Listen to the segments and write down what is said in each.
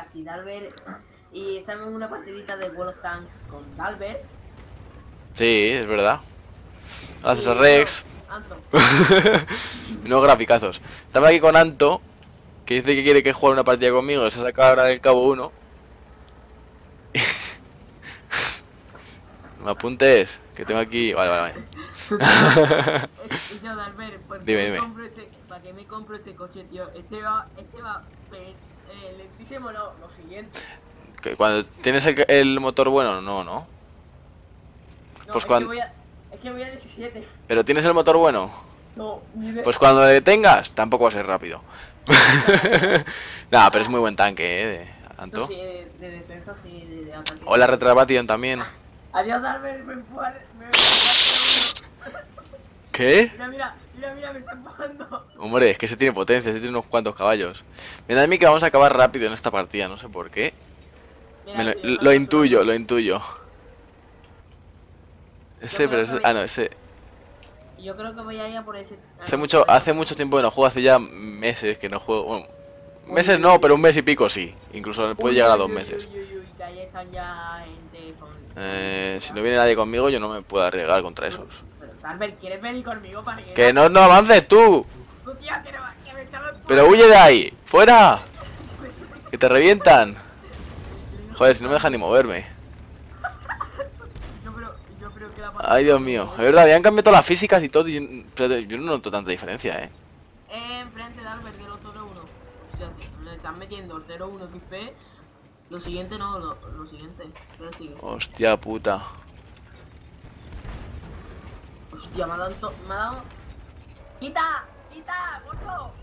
aquí Dalbert. Y estamos en una partidita de World of Tanks con Dalbert. Sí, es verdad. Gracias a Rex. Anto. No graficazos. Estamos aquí con Anto, que dice que quiere que juegue una partida conmigo. Se ha sacado ahora del cabo uno. ¿Me apuntes? Que tengo aquí... Vale. Y yo, Dalbert, Dime. ¿Para qué me compro este coche, tío? Este va lentísimo, lo siguiente. Que cuando tienes el motor bueno, no. No, Pues es cuando... que voy a 17. Pero tienes el motor bueno. No, ni de... Pues cuando le detengas, tampoco va a ser rápido. Nada, pero es muy buen tanque, de Anto. No, sí, de defensa, sí, de ataque. Hola, Retrabation también. Adiós, Dalbert, me ¿Qué? Mira, me está empujando. Hombre, es que ese tiene potencia, ese tiene unos cuantos caballos. Mira, a mí que vamos a acabar rápido en esta partida, no sé por qué. Mira, Lo intuyo. Ese, pero ese... Ah, no, ese... Yo creo que voy a ir a por ese... Hace mucho tiempo que no juego, hace ya meses que no juego. Bueno, meses no, pero un mes y pico sí. Incluso puede llegar a 2 meses. Que ahí están ya gente con... Si no viene nadie conmigo, yo no me puedo arriesgar contra esos. Pero, Dalbert, ¿quieres venir conmigo para que... ¡Que no avances tú! Tu tío, que me echaba el ¡Pero huye de ahí! ¡Fuera! ¡Que te revientan! Joder, si no me dejan ni moverme. Yo creo que la Ay, Dios mío. Es verdad, habían cambiado todas las físicas y todo. Pero yo no noto tanta diferencia, enfrente de Dalbert de los 0-1. O sea, le están metiendo el 0-1 XP. Lo siguiente no, lo siguiente. Pero sigue. Hostia puta. Hostia, me ha dado... ¡Quita! ¡Gordo!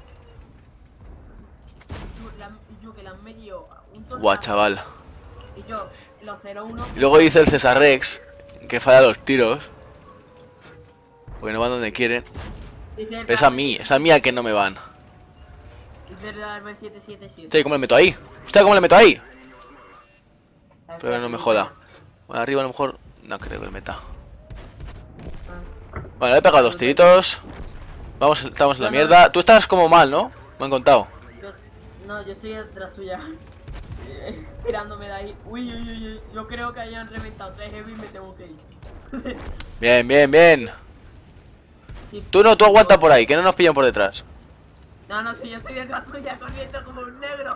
Yo que le han metido un tornado. Guau, chaval. Y yo, los 0-1. Y luego dice el César Rex que falla los tiros. Porque no van donde quieren. Pero es a mí a que no me van. Dice el Dalbert 777. Sí, ¿cómo le meto ahí? Hostia, ¿cómo le meto ahí? Pero que no me joda. Bueno, arriba a lo mejor no creo que le meta. Vale, le he pegado 2 tiritos. Vamos, estamos en la mierda. Tú estás como mal, ¿no? Me han contado. No, yo estoy detrás tuya. Tirándome de ahí. Uy. Yo creo que hayan reventado 3 heavy y me tengo que ir. Bien. Sí, Tú aguanta por ahí, que no nos pillan por detrás. No, si yo estoy detrás tuya corriendo como un negro.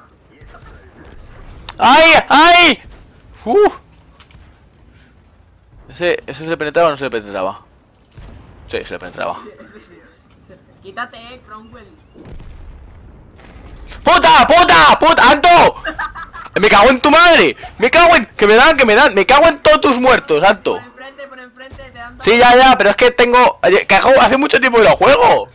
¡Ay! ¿Ese se le penetraba o no se le penetraba? Sí, se le penetraba. Quítate, Cromwell. ¡Puta! ¡Anto! ¡Me cago en tu madre! ¡Me cago en... que me dan! ¡Me cago en todos tus muertos, Anto! Por enfrente, te dan... Sí, ya, pero es que tengo... hace mucho tiempo que lo juego.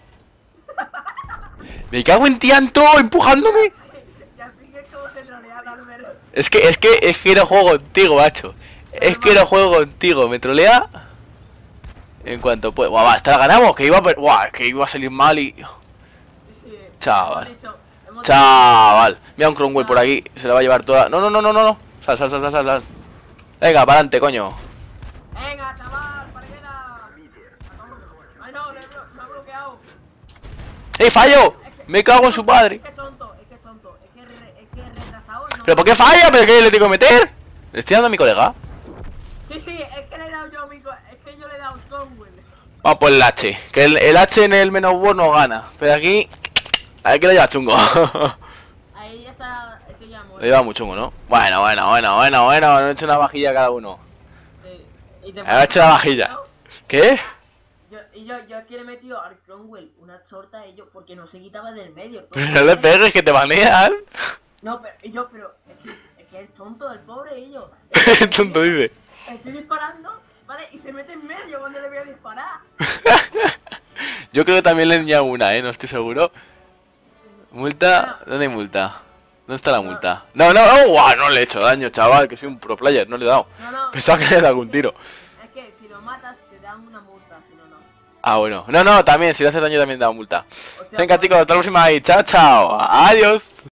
¡Me cago en ti, Anto! ¡Empujándome! Ya sigues como te trolea, Dalbert. Es que no juego contigo, macho. Es que no juego contigo. Me trolea en cuanto puede. Guau, esta la ganamos. Que iba a salir mal y... Sí, Chaval. hemos Chaval. Mira un Cromwell por aquí. Se la va a llevar toda... No. Sal. Venga, para adelante, coño. Venga, chaval, parguera. Ay, no, me ha bloqueado. ¡Fallo! Me cago en su padre. Es que es tonto. Es que retrasado. No. ¿Pero por qué falla? ¿Pero qué le tengo que meter? ¿Le estoy dando a mi colega? Sí, es que le he dado yo a es que yo le he dado Cromwell. Vamos por el H. Que el H en el menos war no gana. Pero aquí... Hay que lo lleva chungo. Ahí ya está, ese ya Lo muere. lleva muy chungo, ¿no? Bueno. No he hecho una vajilla cada uno. Y te He hecho una vajilla. ¿Qué? Yo aquí le he metido al Cromwell una torta a ellos porque no se quitaba del medio. Pero no le pegues, que te banean. No, pero es que es tonto el pobre ellos. Tonto dice. Estoy disparando, ¿vale? Y se mete en medio cuando le voy a disparar. Yo creo que también le he enviado una, no estoy seguro. ¿Multa? ¿Dónde hay multa? ¿Dónde está la multa? No, no le he hecho daño, chaval, que soy un pro player, no le he dado. No. Pensaba que le he dado algún tiro. Es que si lo matas te dan una multa, si no, no. Ah, bueno. No, también, si le haces daño también te da multa. Hostia, Venga, chicos, hasta la próxima y chao. Adiós.